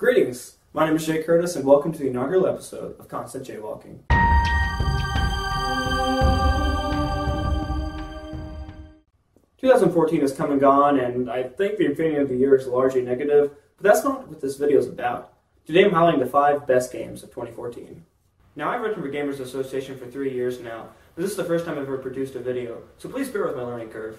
Greetings, my name is Jay Curtis and welcome to the inaugural episode of Constant Jaywalking. 2014 has come and gone, and I think the opinion of the year is largely negative, but that's not what this video is about. Today I'm highlighting the 5 best games of 2014. Now, I've written for Gamers Association for 3 years now, but this is the first time I've ever produced a video, so please bear with my learning curve.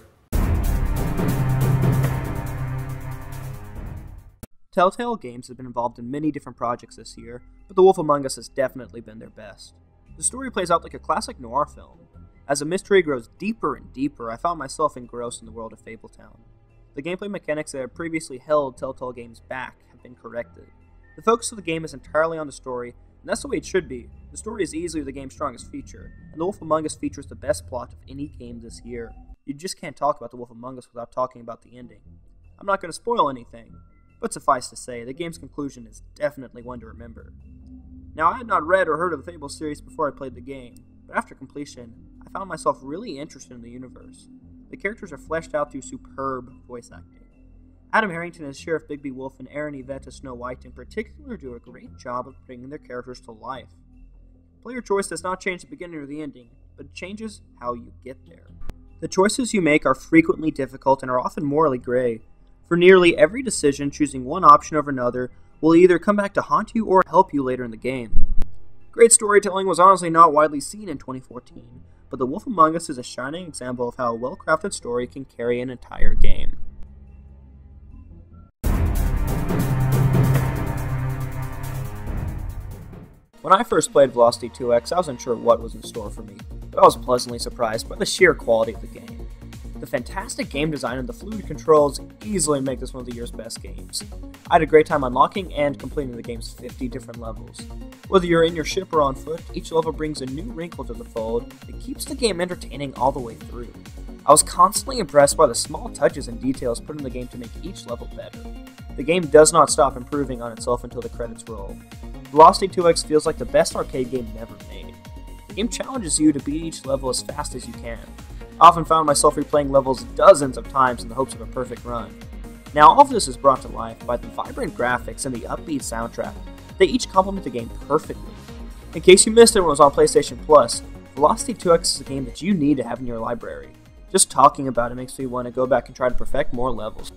Telltale Games has been involved in many different projects this year, but The Wolf Among Us has definitely been their best. The story plays out like a classic noir film. As the mystery grows deeper and deeper, I found myself engrossed in the world of Fabletown. The gameplay mechanics that had previously held Telltale Games back have been corrected. The focus of the game is entirely on the story, and that's the way it should be. The story is easily the game's strongest feature, and The Wolf Among Us features the best plot of any game this year. You just can't talk about The Wolf Among Us without talking about the ending. I'm not going to spoil anything, but suffice to say, the game's conclusion is definitely one to remember. Now, I had not read or heard of the Fable series before I played the game, but after completion, I found myself really interested in the universe. The characters are fleshed out through superb voice acting. Adam Harrington as Sheriff Bigby Wolf and Aaron Yvette as Snow White in particular do a great job of bringing their characters to life. Player choice does not change the beginning or the ending, but it changes how you get there. The choices you make are frequently difficult and are often morally gray. For nearly every decision, choosing one option over another will either come back to haunt you or help you later in the game. Great storytelling was honestly not widely seen in 2014, but The Wolf Among Us is a shining example of how a well-crafted story can carry an entire game. When I first played Velocity 2X, I wasn't sure what was in store for me, but I was pleasantly surprised by the sheer quality of the game. The fantastic game design and the fluid controls easily make this one of the year's best games. I had a great time unlocking and completing the game's 50 different levels. Whether you're in your ship or on foot, each level brings a new wrinkle to the fold that keeps the game entertaining all the way through. I was constantly impressed by the small touches and details put in the game to make each level better. The game does not stop improving on itself until the credits roll. Velocity 2X feels like the best arcade game never made. The game challenges you to beat each level as fast as you can. I often found myself replaying levels dozens of times in the hopes of a perfect run. Now, all of this is brought to life by the vibrant graphics and the upbeat soundtrack. They each complement the game perfectly. In case you missed it when it was on PlayStation Plus, Velocity 2X is a game that you need to have in your library. Just talking about it makes me want to go back and try to perfect more levels.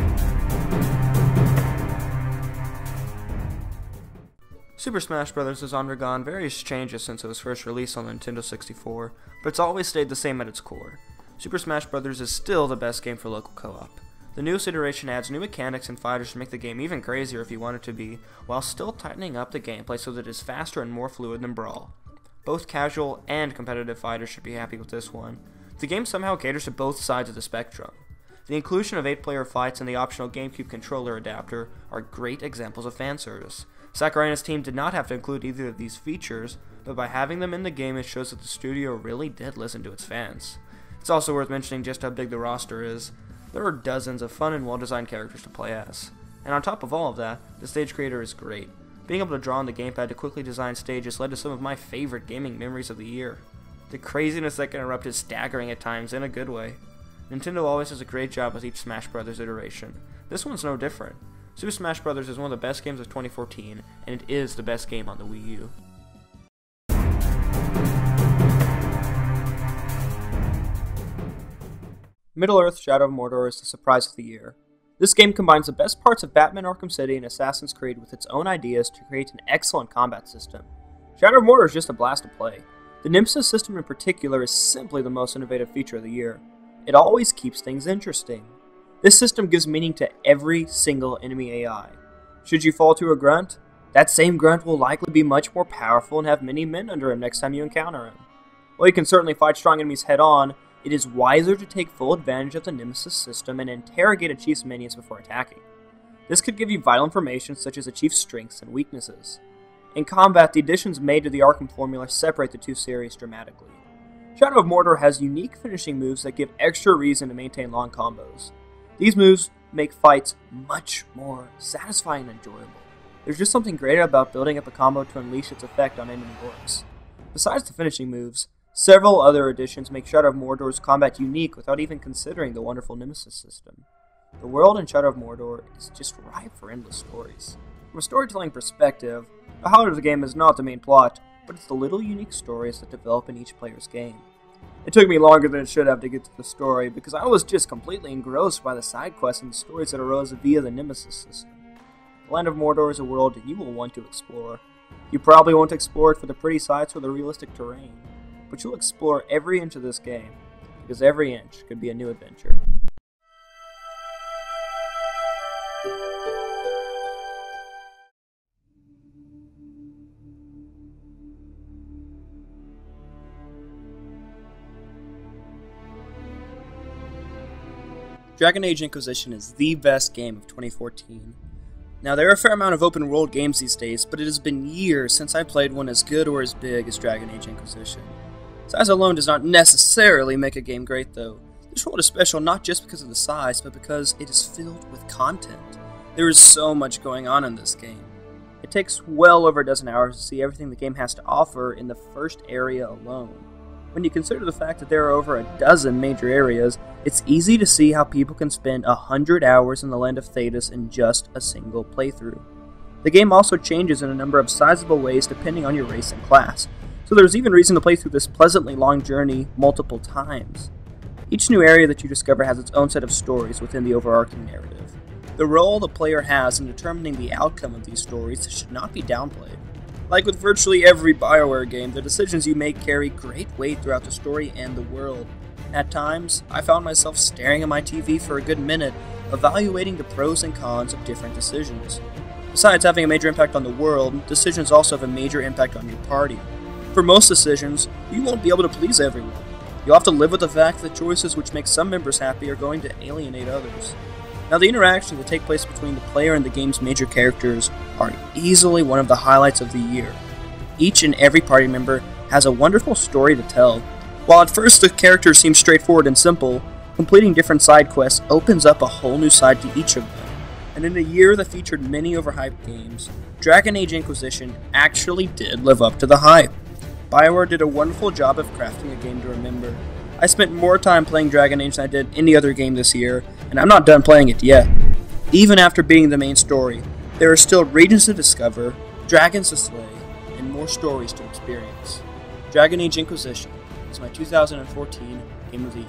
Super Smash Bros. Has undergone various changes since it was first released on the Nintendo 64, but it's always stayed the same at its core. Super Smash Bros. Is still the best game for local co-op. The newest iteration adds new mechanics and fighters to make the game even crazier if you want it to be, while still tightening up the gameplay so that it is faster and more fluid than Brawl. Both casual and competitive fighters should be happy with this one. The game somehow caters to both sides of the spectrum. The inclusion of 8-player fights and the optional GameCube controller adapter are great examples of fan service. Sakurai and his team did not have to include either of these features, but by having them in the game it shows that the studio really did listen to its fans. It's also worth mentioning just how big the roster is. There are dozens of fun and well-designed characters to play as. And on top of all of that, the stage creator is great. Being able to draw on the gamepad to quickly design stages led to some of my favorite gaming memories of the year. The craziness that can erupt is staggering at times in a good way. Nintendo always does a great job with each Smash Bros. Iteration. This one's no different. Super Smash Bros. Is one of the best games of 2014, and it is the best game on the Wii U. Middle-earth: Shadow of Mordor is the surprise of the year. This game combines the best parts of Batman Arkham City and Assassin's Creed with its own ideas to create an excellent combat system. Shadow of Mordor is just a blast to play. The Nemesis system in particular is simply the most innovative feature of the year. It always keeps things interesting. This system gives meaning to every single enemy AI. Should you fall to a grunt, that same grunt will likely be much more powerful and have many men under him next time you encounter him. While you can certainly fight strong enemies head-on, it is wiser to take full advantage of the Nemesis system and interrogate a chief's minions before attacking. This could give you vital information such as a chief's strengths and weaknesses. In combat, the additions made to the Arkham formula separate the two series dramatically. Shadow of Mordor has unique finishing moves that give extra reason to maintain long combos. These moves make fights much more satisfying and enjoyable. There's just something great about building up a combo to unleash its effect on enemy orcs. Besides the finishing moves, several other additions make Shadow of Mordor's combat unique without even considering the wonderful Nemesis system. The world in Shadow of Mordor is just ripe for endless stories. From a storytelling perspective, the highlight of the game is not the main plot, but it's the little unique stories that develop in each player's game. It took me longer than it should have to get to the story, because I was just completely engrossed by the side quests and the stories that arose via the Nemesis system. The Land of Mordor is a world that you will want to explore. You probably won't explore it for the pretty sights or the realistic terrain, but you'll explore every inch of this game, because every inch could be a new adventure. Dragon Age Inquisition is the best game of 2014. Now, there are a fair amount of open world games these days, but it has been years since I played one as good or as big as Dragon Age Inquisition. Size alone does not necessarily make a game great, though. This world is special not just because of the size, but because it is filled with content. There is so much going on in this game. It takes well over a dozen hours to see everything the game has to offer in the first area alone. When you consider the fact that there are over a dozen major areas, it's easy to see how people can spend 100 hours in the Land of Thedas in just a single playthrough. The game also changes in a number of sizable ways depending on your race and class, so there's even reason to play through this pleasantly long journey multiple times. Each new area that you discover has its own set of stories within the overarching narrative. The role the player has in determining the outcome of these stories should not be downplayed. Like with virtually every BioWare game, the decisions you make carry great weight throughout the story and the world. At times, I found myself staring at my TV for a good minute, evaluating the pros and cons of different decisions. Besides having a major impact on the world, decisions also have a major impact on your party. For most decisions, you won't be able to please everyone. You'll have to live with the fact that choices which make some members happy are going to alienate others. Now, the interactions that take place between the player and the game's major characters are easily one of the highlights of the year. Each and every party member has a wonderful story to tell. While at first the characters seem straightforward and simple, completing different side quests opens up a whole new side to each of them. And in a year that featured many overhyped games, Dragon Age Inquisition actually did live up to the hype. BioWare did a wonderful job of crafting a game to remember. I spent more time playing Dragon Age than I did any other game this year, and I'm not done playing it yet. Even after beating the main story, there are still regions to discover, dragons to slay, and more stories to experience. Dragon Age Inquisition is my 2014 Game of the Year.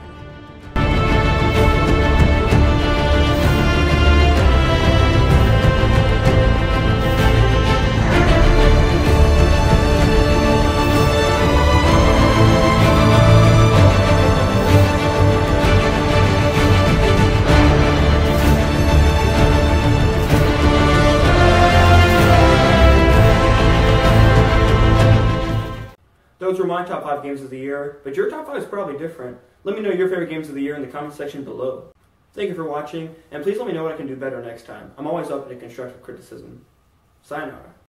Those were my top 5 games of the year, but your top 5 is probably different. Let me know your favorite games of the year in the comment section below. Thank you for watching, and please let me know what I can do better next time. I'm always open to constructive criticism. Sayonara.